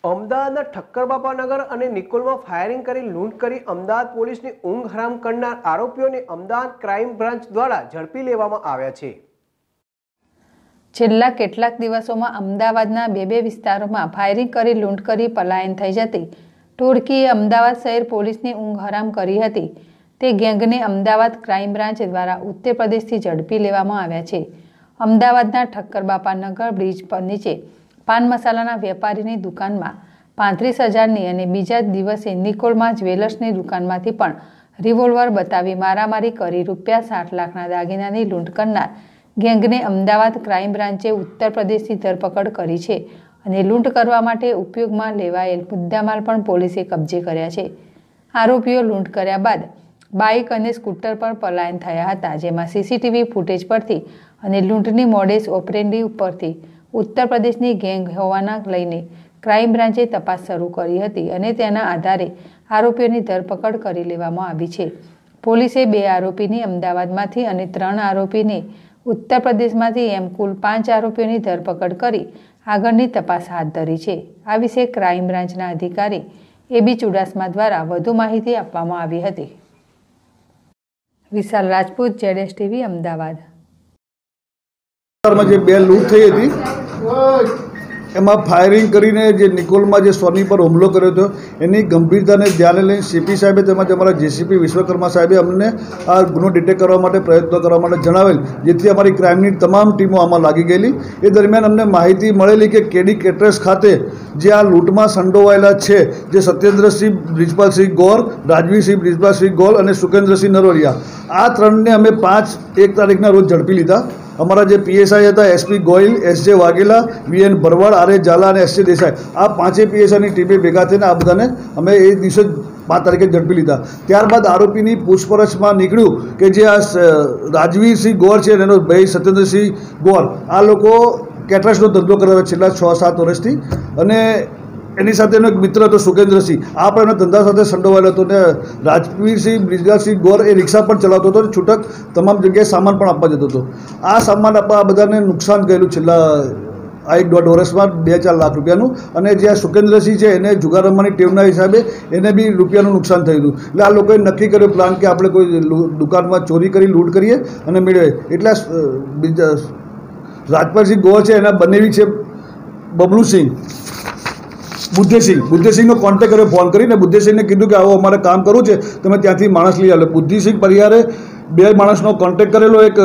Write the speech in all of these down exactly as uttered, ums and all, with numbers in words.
અમદાવાદના ઠક્કરબાપાનગર અને નિકોલમાં ફાયરિંગ કરી લૂંટ કરી અમદાવાદ પોલીસની ઊંઘ હરામ કરનાર આરોપીઓને અમદાવાદ ક્રાઇમ બ્રાન્ચ દ્વારા ઝડપી લેવામાં આવ્યા છે। છેલ્લા કેટલાક દિવસોમાં અમદાવાદના બે બે વિસ્તારોમાં ફાયરિંગ કરી લૂંટ કરી પલાયન થઈ જતી ટોળકીએ અમદાવાદ શહેર પોલીસની ઊંઘ હરામ કરી હતી। તે ગેંગને અમદાવાદ ક્રાઇમ બ્રાન્ચ દ્વારા ઉત્તર પ્રદેશથી ઝડપી લેવામાં આવ્યા છે। અમદાવાદના ઠક્કરબાપાનગર બ્રિજ પર નીચે પાન મસાલાના વેપારીની દુકાનમાં પાંત્રીસ હજારની અને બીજા દિવસે નિકોલમાં જ્વેલર્સની દુકાનમાંથી પણ રિવોલ્વર બતાવી મારામારી કરી રૂપિયા સાઠ લાખના દાગીનાની લૂંટ કરનાર ગેંગને અમદાવાદ ક્રાઇમ બ્રાન્ચે ઉત્તર પ્રદેશથી ધરપકડ કરી છે અને લૂંટ કરવા માટે ઉપયોગમાં લેવાયેલ મુદ્દામાલ પણ પોલીસે કબજે કર્યા છે। આરોપીઓ લૂંટ કર્યા બાદ બાઇક અને સ્કૂટર પર પલાયન થયા હતા, જેમાં સીસીટીવી ફૂટેજ પરથી અને લૂંટની મોડેસ ઓપરેન્ડી ઉપરથી ઉત્તર પ્રદેશની ગેંગ હોવાના લઈને ક્રાઇમ બ્રાન્ચે તપાસ શરૂ કરી હતી અને તેના આધારે આરોપીઓની ધરપકડ કરી લેવામાં આવી છે। પોલીસે બે આરોપીની અમદાવાદમાંથી અને ત્રણ આરોપીને ઉત્તર પ્રદેશમાંથી એમ કુલ પાંચ આરોપીઓની ધરપકડ કરી આગળની તપાસ હાથ ધરી છે। આ વિશે ક્રાઇમ બ્રાન્ચના અધિકારી એબી ચુડાસમા દ્વારા વધુ માહિતી આપવામાં આવી હતી। વિશાલ રાજપૂત, જેડેશ ટીવી, અમદાવાદ। જે બે લૂંટ થઈ હતી એમાં ફાયરિંગ કરીને જે નિકોલમાં જે સોની પર હુમલો કર્યો હતો એની ગંભીરતાને ધ્યાને લઈને સીપી સાહેબે તેમજ અમારા જેસીપી વિશ્વકર્મા સાહેબે અમને આ ગુનો ડિટેક્ટ કરવા માટે પ્રયત્નો કરવા માટે જણાવેલ, જેથી અમારી ક્રાઇમની તમામ ટીમો આમાં લાગી ગયેલી। એ દરમિયાન અમને માહિતી મળેલી કે કેડી કેટરર્સ ખાતે જે આ લૂંટમાં સંડોવાયેલા છે, જે સત્યેન્દ્રસિંહ બ્રિજપાલસિંહ ગોર, રાજવીરસિંહ બ્રિજપાલસિંહ ગોલ અને સુકેન્દ્રસિંહ નરોરિયા, આ ત્રણને અમે પાંચ એક તારીખના રોજ ઝડપી લીધા। અમારા જે પીએસઆઈ હતા SP Goyal, SJ Vaghela, VN Bharwad, R A Jhala અને એસજે દેસાઈ, આ પાંચેય પીએસઆઈની ટીમે ભેગા થઈને આ બધાને અમે એ દિવસે પાંચ તારીખે ઝડપી લીધા। ત્યારબાદ આરોપીની પૂછપરછમાં નીકળ્યું કે જે આ રાજવીરસિંહ ગોર છે અને એનો ભાઈ સત્યેન્દ્રસિંહ ગોર, આ લોકો કેટરર્સનો ધંધો કરે છે છેલ્લા છ સાત વર્ષથી, અને એની સાથે એનો એક મિત્ર હતો સુકેન્દ્રસિંહ, આ પણ એના ધંધા સાથે સંડોવાયેલો હતો ને રાજવીરસિંહ બ્રિજપાલસિંહ ગોર એ રિક્ષા પણ ચલાવતો હતો, છૂટક તમામ જગ્યાએ સામાન પણ આપવા જતો હતો। આ સામાન આપવા આ બધાને નુકસાન ગયેલું છેલ્લા આ એક દોઢ વર્ષમાં બે ચાર લાખ રૂપિયાનું, અને જે આ સુકેન્દ્રસિંહ છે એને જુગાર રમવાની ટેવના હિસાબે એને બી રૂપિયાનું નુકસાન થયું હતું। એટલે આ લોકોએ નક્કી કર્યો પ્લાન કે આપણે કોઈ દુકાનમાં ચોરી કરી લૂંટ કરીએ અને મેળવે। એટલે બીજા રાજપાલસિંહ ગોર છે એના બનેવી છે બબલુસિંહ, બુદ્ધેસિંહ બુદ્ધેસિંહનો કોન્ટેક્ટ કર્યો ફોન કરીને, બુદ્ધેસિંહને કીધું કે આવો અમારે કામ કરવું છે, તમે ત્યાંથી માણસ લઈ આવો। બુદ્ધિસિંહ પરિવારે બે માણસનો કોન્ટેક્ટ કરેલો, એક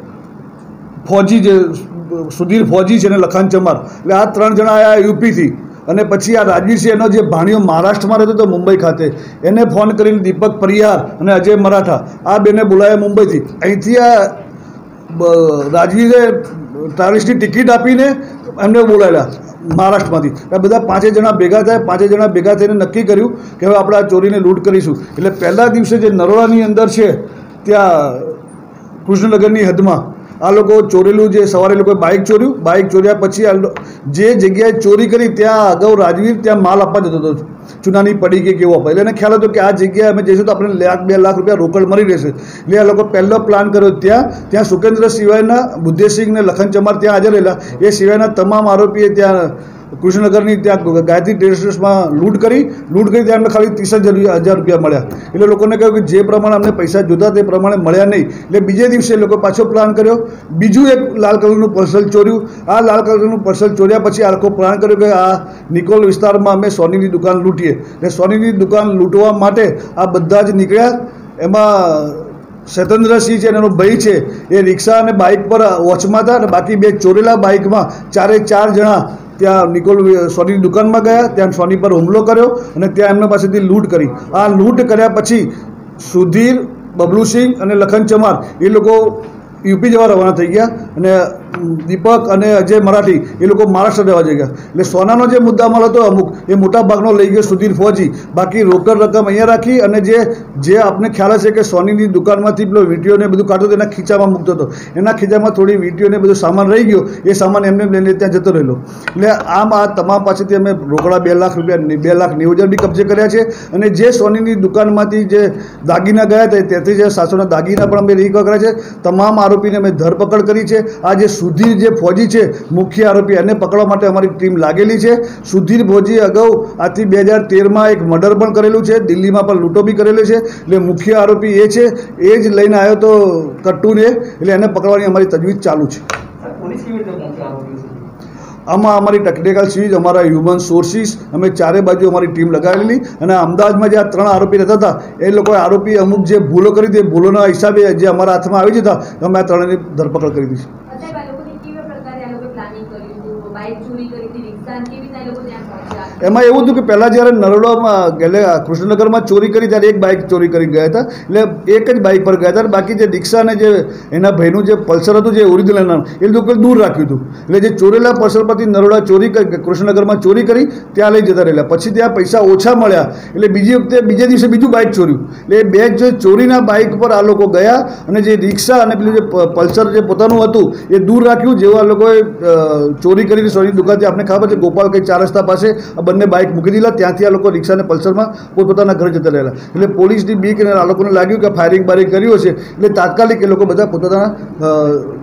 ફોજી જે સુધીર ફોજી છે અને લખાન ચમાર, એટલે આ ત્રણ જણા આવ્યા યુપીથી, અને પછી આ રાજવીરસિંહ એનો જે ભાણિયો મહારાષ્ટ્રમાં રહેતો હતો મુંબઈ ખાતે, એને ફોન કરીને દીપક પરિહાર અને અજય મરાઠા આ બેને બોલાવ્યા મુંબઈથી। અહીંથી આ રાજવીરે ટ્રાવેલ્સની ટિકિટ આપીને એમને બોલાવેલા મહારાષ્ટ્રમાંથી। આ બધા પાંચે જણા ભેગા થાય, પાંચે જણા ભેગા થઈને નક્કી કર્યું કે હવે આપણે આ ચોરીને લૂંટ કરીશું। એટલે પહેલા દિવસે જે નરોડાની અંદર છે ત્યાં કૃષ્ણનગરની હદમાં આ લોકો ચોરેલું, જે સવારે લોકોએ બાઇક ચોર્યું, બાઇક ચોર્યા પછી જે જગ્યાએ ચોરી કરી ત્યાં અગાઉ રાજવીર ત્યાં માલ આપવા જતો હતો, ચૂનાની પડી કે કેવો આપે, એટલે એને ખ્યાલ હતો કે આ જગ્યાએ અમે જઈશું તો આપણે લાખ બે લાખ રૂપિયા રોકડ મળી રહેશે। એટલે આ લોકો પહેલો પ્લાન કર્યો ત્યાં ત્યાં સુકેન્દ્ર સિવાયના બુદ્ધેસિંહ ને લખન ચમાર ત્યાં હાજર રહેલા, એ સિવાયના તમામ આરોપીએ ત્યાં કૃષ્ણનગરની ત્યાં ગાયત્રી ટેરેસમાં લૂંટ કરી લૂંટ કરી ત્યાં અમને ખાલી ત્રીસ હજાર રૂપિયા મળ્યા। એટલે લોકોને કહ્યું કે જે પ્રમાણે અમને પૈસા જોતા તે પ્રમાણે મળ્યા નહીં, એટલે બીજે દિવસે લોકો પાછો પ્લાન કર્યો, બીજું એક લાલ કલરનું પર્સલ ચોર્યું। આ લાલ કલરનું પર્સલ ચોર્યા પછી આ લોકો પ્લાન કર્યો કે આ નિકોલ વિસ્તારમાં અમે સોનીની દુકાન લૂંટીએ, એટલે સોનીની દુકાન લૂંટવા માટે આ બધા જ નીકળ્યા। એમાં સત્યેન્દ્રસિંહ છે અને એનો ભાઈ છે એ રિક્ષા અને બાઇક પર વોચમાં હતા, અને બાકી બે ચોરેલા બાઇકમાં ચારે ચાર જણા ત્યાં નિકોલ સોનીની દુકાનમાં ગયા, ત્યાં સોની પર હુમલો કર્યો અને ત્યાં એમના પાસેથી લૂંટ કરી। આ લૂંટ કર્યા પછી સુધીર, બબલુસિંહ અને લખન ચમાર એ લોકો યુપી જવા રવાના થઈ ગયા, અને દીપક અને અજય મરાઠી એ લોકો મહારાષ્ટ્ર રહેવા જઈ ગયા। એટલે સોનાનો જે મુદ્દામાલ હતો અમુક એ મોટા ભાગનો લઈ ગયો સુધીર ફોજી, બાકી રોકડ રકમ અહીંયા રાખી, અને જે જે આપને ખ્યાલ હશે કે સોનીની દુકાનમાંથી પેલો વીટીઓને બધું કાઢતો એના ખીચામાં મૂકતો હતો, એના ખીચામાં થોડી વીટીઓને બધું સામાન રહી ગયો, એ સામાન એમને લઈને ત્યાં જતો રહેલો। એટલે આમ આ તમામ પાસેથી અમે રોકડા બે લાખ રૂપિયા બે લાખ નેવું હજાર બી કબજે કર્યા છે, અને જે સોનીની દુકાનમાંથી જે દાગીના ગયા હતા ત્યાંથી જે સાતસોના દાગીના પણ અમે રિકવર કર્યા છે। તમામ આરોપીને અમે ધરપકડ કરી છે। આ જે સુધીર જે ફોજી છે મુખ્ય આરોપી એને પકડવા માટે અમારી ટીમ લાગેલી છે. સુધીર ફોજી અગાઉ આજથી બે હજાર તેરમાં એક મર્ડર પણ કરેલું છે, દિલ્હીમાં પણ લૂંટો બી કરેલી છે. એટલે મુખ્ય આરોપી એ છે, એ જ લઈને આવ્યો તો કટ્ટુને, એટલે એને પકડવાની અમારી તજવીજ ચાલુ છે. આમાં અમારી ટેકનિકલ સીઝ, અમારા હ્યુમન સોર્સિસ, અમે ચારે બાજુ અમારી ટીમ લગાવેલી અને અમદાવાદમાં જે આ ત્રણ આરોપી રહેતા હતા એ લોકોએ આરોપી અમુક જે ભૂલો કરી હતી, ભૂલોના હિસાબે જે અમારા હાથમાં આવી જતા અમે આ ત્રણેયની ધરપકડ કરી દીધી. એમાં એવું હતું કે પહેલાં જ્યારે નરોડામાં ગેલે કૃષ્ણનગરમાં ચોરી કરી ત્યારે એક બાઇક ચોરી કરી ગયા હતા, એટલે એક જ બાઇક પર ગયા હતા. બાકી જે રિક્ષા અને જે એના ભાઈનું જે પલ્સર હતું જે ઓરિજિનલ નામ એ લોકો દૂર રાખ્યું હતું. એટલે જે ચોરેલા પલ્સર પરથી નરોડા ચોરી કરી, કૃષ્ણનગરમાં ચોરી કરી ત્યાં લઈ જતા રહેલા. પછી ત્યાં પૈસા ઓછા મળ્યા એટલે બીજી વખતે બીજે દિવસે બીજું બાઇક ચોર્યું. એટલે એ બે જે ચોરીના બાઇક પર આ લોકો ગયા અને જે રિક્ષા અને પેલું જે પલ્સર જે પોતાનું હતું એ દૂર રાખ્યું. જેવા લોકોએ ચોરી કરીને સોની દુકાનથી આપણે ખબર છે ગોપાલ કંઈ ચાર રસ્તા પાસે બંને બાઇક મૂકી દીધા. ત્યાંથી આ લોકો રિક્ષા અને પલ્સરમાં પોતપોતાના ઘરે જતા રહેલા. એટલે પોલીસની બીક અને આ લોકોને લાગ્યું કે ફાયરિંગ બારિંગ કર્યું હશે એટલે તાત્કાલિક એ લોકો બધા પોતાના